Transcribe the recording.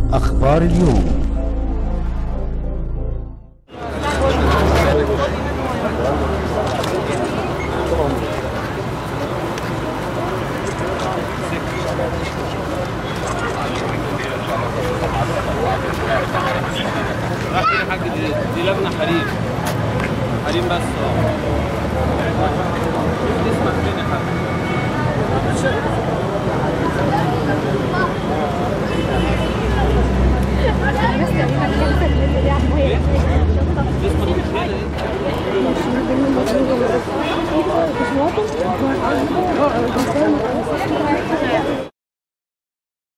أخبار اليوم. دي لبنة حليب بس اسمع فين يا حبيبي؟